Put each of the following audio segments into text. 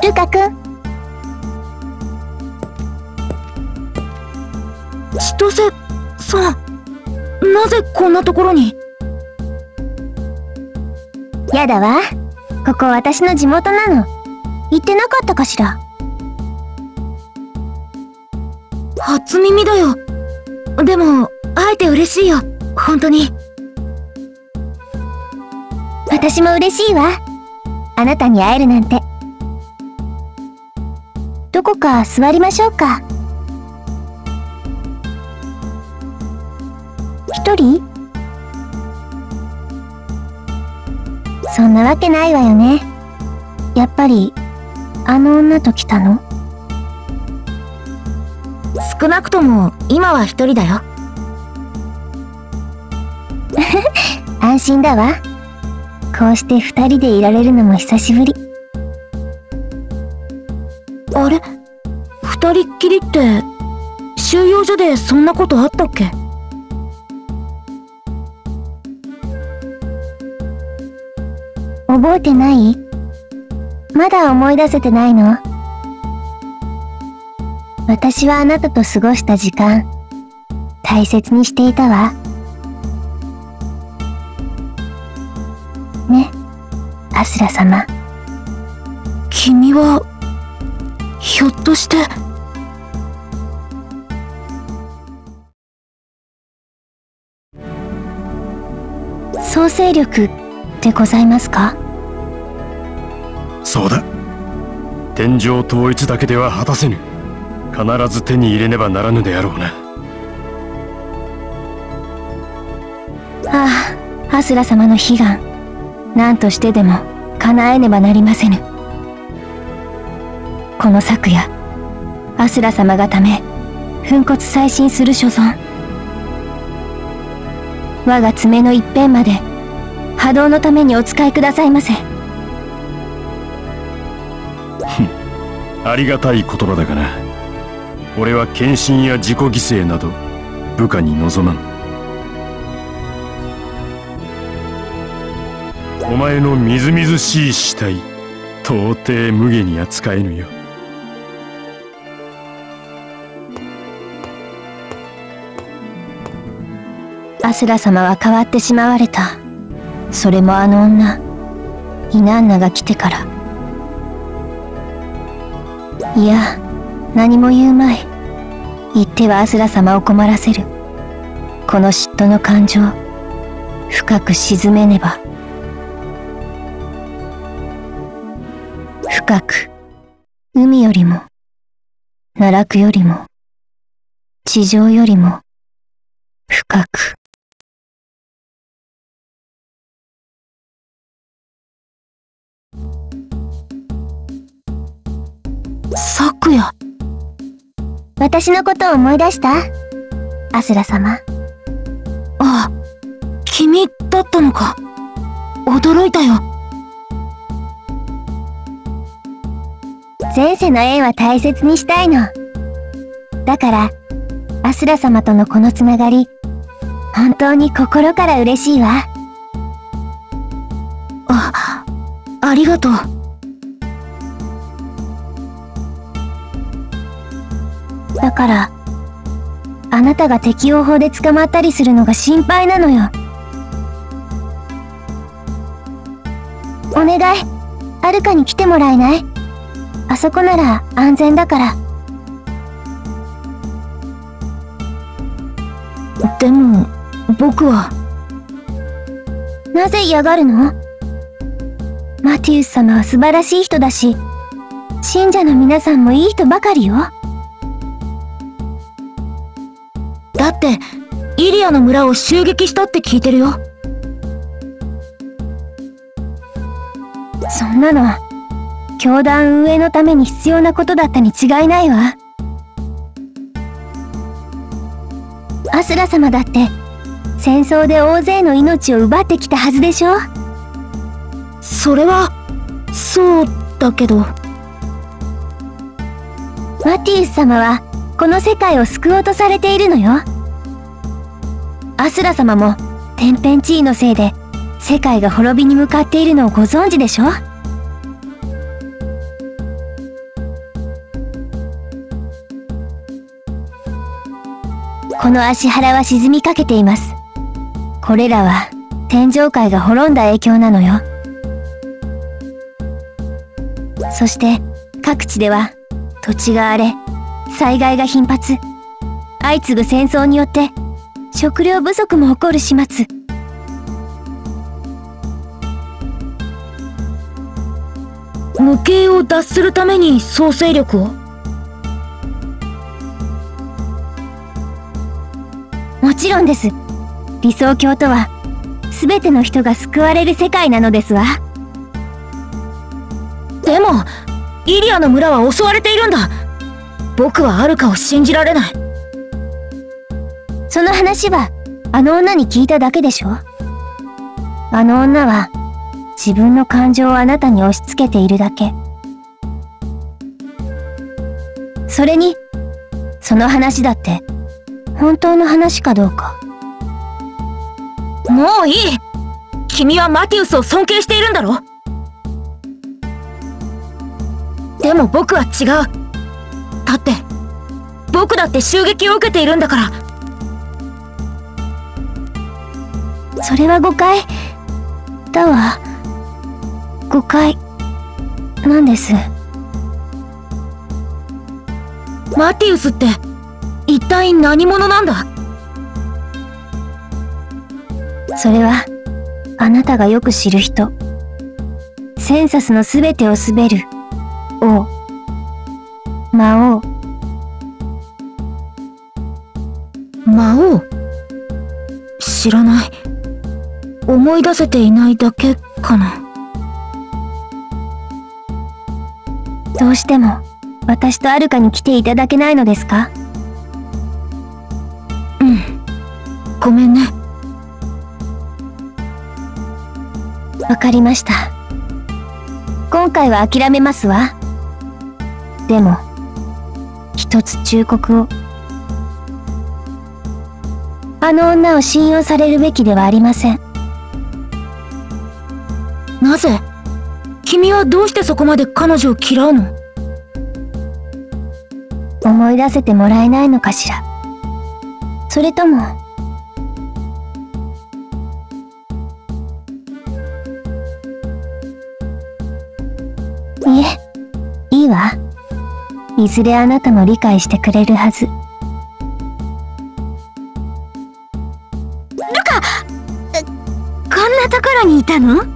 ルカくん。 千歳さん、なぜこんなところに？ やだわ。ここ私の地元なの。言ってなかったかしら。 初耳だよ。でも会えて嬉しいよ、本当に。 私も嬉しいわ。あなたに会えるなんて。どこか座りましょうか。一人？そんなわけないわよね。やっぱりあの女と来たの？ 少なくとも今は一人だよ。 安心だわ。こうして二人でいられるのも久しぶり。 あれ、二人っきりって収容所でそんなことあったっけ？ 覚えてない？まだ思い出せてないの？私はあなたと過ごした時間、大切にしていたわ。ね、アスラ様。 君は、ひょっとして。 創世力でございますか？ そうだ。天上統一だけでは果たせぬ。必ず手に入れねばならぬであろうな。 ああ、アスラ様の悲願、何としてでも叶えねばなりませぬ。この昨夜、アスラ様がため粉骨砕身する所存。我が爪の一辺まで波動のためにお使いくださいませ。 ありがたい言葉だがな。俺は献身や自己犠牲など部下に望まん。お前のみずみずしい死体、到底無下に扱えぬよ。 アスラ様は変わってしまわれた。それもあの女、イナンナが来てから。いや、何も言うまい。言ってはアスラ様を困らせる。この嫉妬の感情、深く沈めねば。深く、海よりも、奈落よりも、地上よりも、深く。 昨夜。 私のことを思い出した？アスラ様。 ああ、君だったのか。驚いたよ。 前世の縁は大切にしたいの。だから、アスラ様とのこのつながり、本当に心から嬉しいわ。 ありがとう。 だから、あなたが適応法で捕まったりするのが心配なのよ。お願い、アルカに来てもらえない？あそこなら安全だから。 でも、僕は。 なぜ嫌がるの？マティウス様は素晴らしい人だし、信者の皆さんもいい人ばかりよ。 だって、イリアの村を襲撃したって聞いてるよ。 そんなの、教団運営のために必要なことだったに違いないわ。アスラ様だって、戦争で大勢の命を奪ってきたはずでしょ？ それは、そうだけど。 マティウス様は、この世界を救おうとされているのよ。アスラ様も天変地異のせいで世界が滅びに向かっているのをご存知でしょ？ この足原は沈みかけています。これらは天上界が滅んだ影響なのよ。そして各地では土地が荒れ、災害が頻発、相次ぐ戦争によって食料不足も起こる始末。 無形を脱するために創世力を？ もちろんです。理想郷とは全ての人が救われる世界なのですわ。 でもイリアの村は襲われているんだ。僕はアルカを信じられない。 その話はあの女に聞いただけでしょ。あの女は自分の感情をあなたに押し付けているだけ。それにその話だって本当の話かどうか。 もういい。君はマティウスを尊敬しているんだろ。でも僕は違う。だって僕だって襲撃を受けているんだから。 それは誤解だわ。誤解なんです。 マティウスって一体何者なんだ？ それはあなたがよく知る人。センサスのすべてを統べる王、魔王。 魔王？知らない。思い出せていないだけかな。 どうしても私とアルカに来ていただけないのですか？ うん。ごめんね。 わかりました。今回は諦めますわ。でも一つ忠告を。あの女を信用されるべきではありません。 なぜ？君はどうしてそこまで彼女を嫌うの？ 思い出せてもらえないのかしら。それともいえ、いいわ。いずれあなたも理解してくれるはず。 ルカ！こんなところにいたの？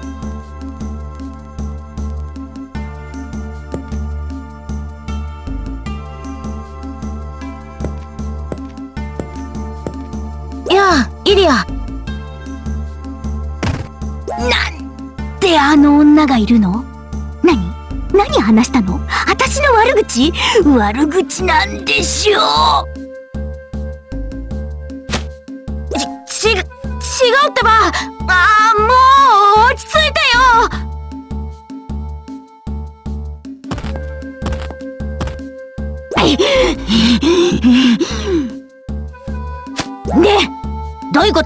イリア。 なんであの女がいるの？何話したの？私の悪口？悪口なんでしょう。 違うってば。もう落ち着いてよ。ねえ、どういうこと？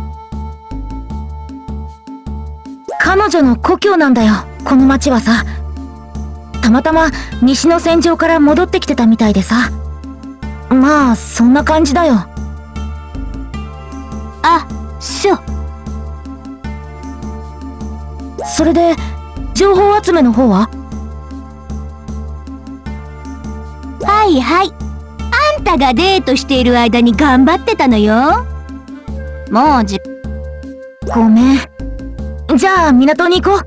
彼女の故郷なんだよ、この町はさ。たまたま西の戦場から戻ってきてたみたいでさ。まあそんな感じだよ。 あ、そう。 それで情報集めの方は？ はいはい。あんたがデートしている間に頑張ってたのよ。もうごめん。じゃあ港に行こう。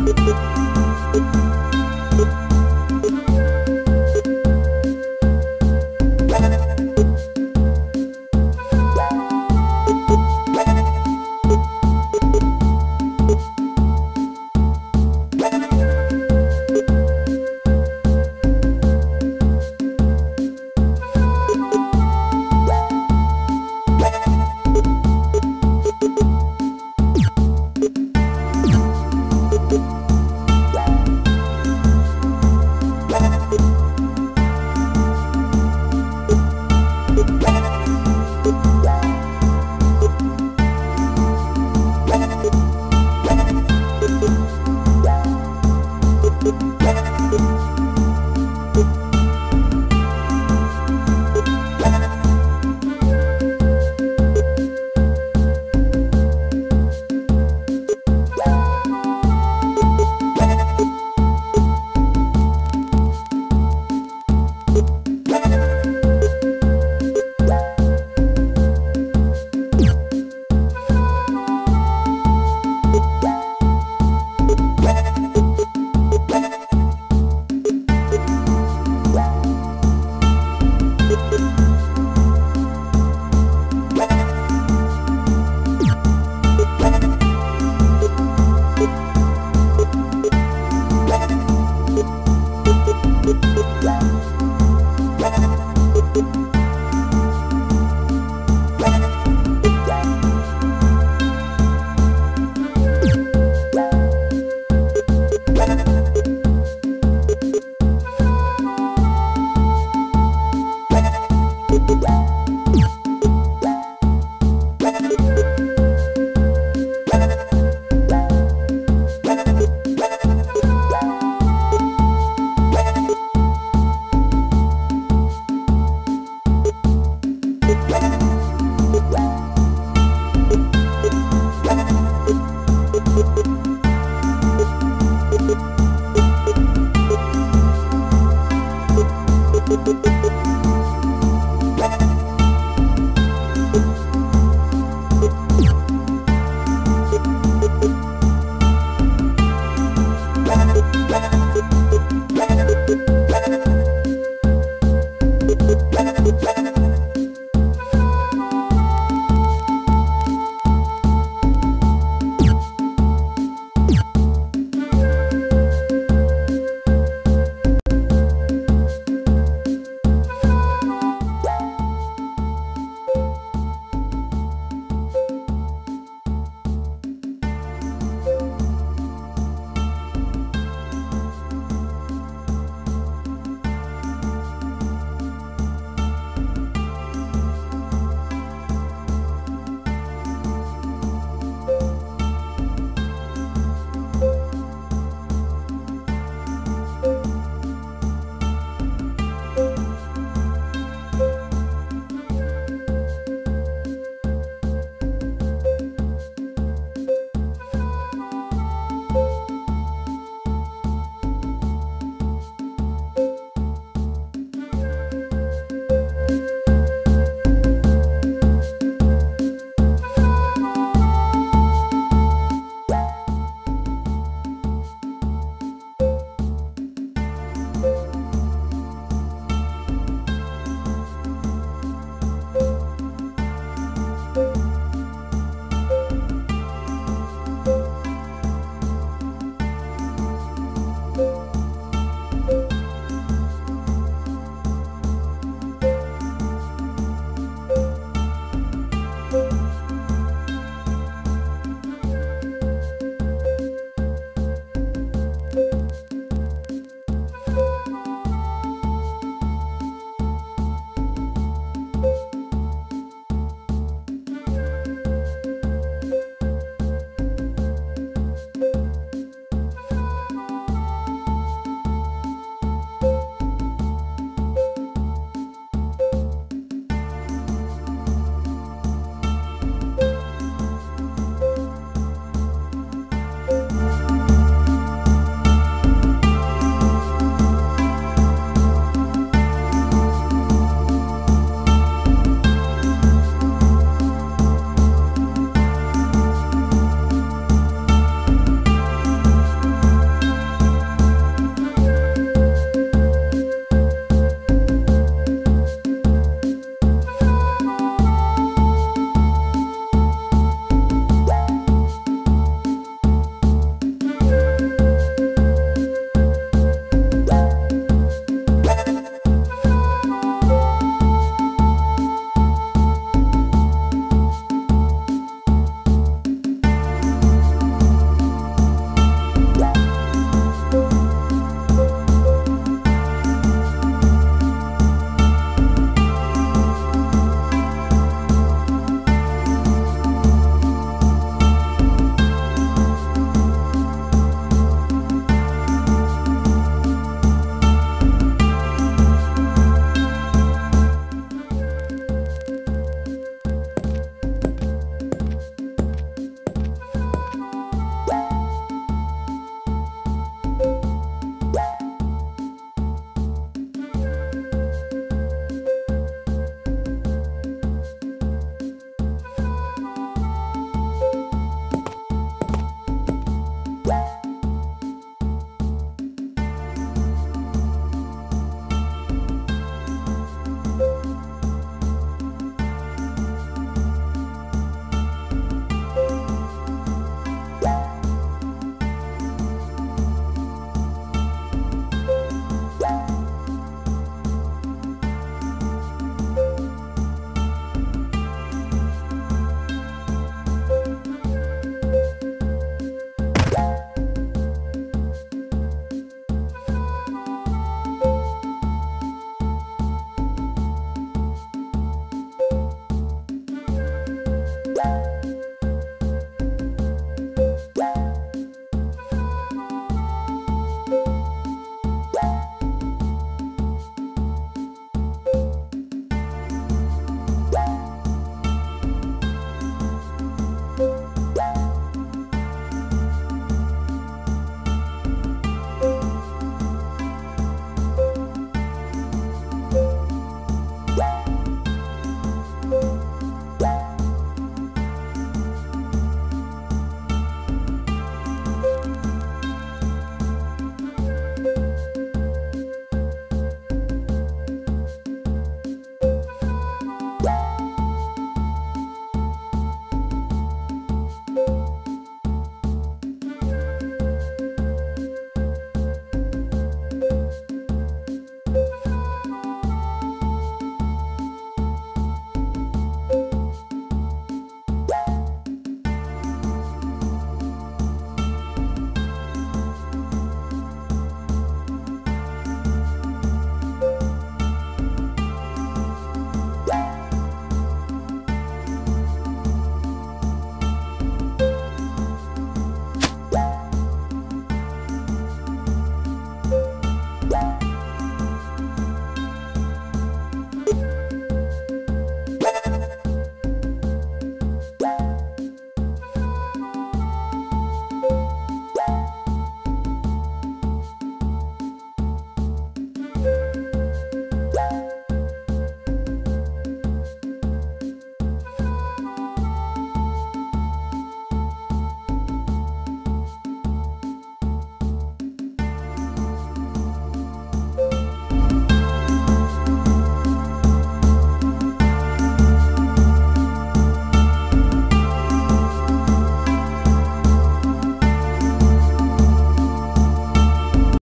す。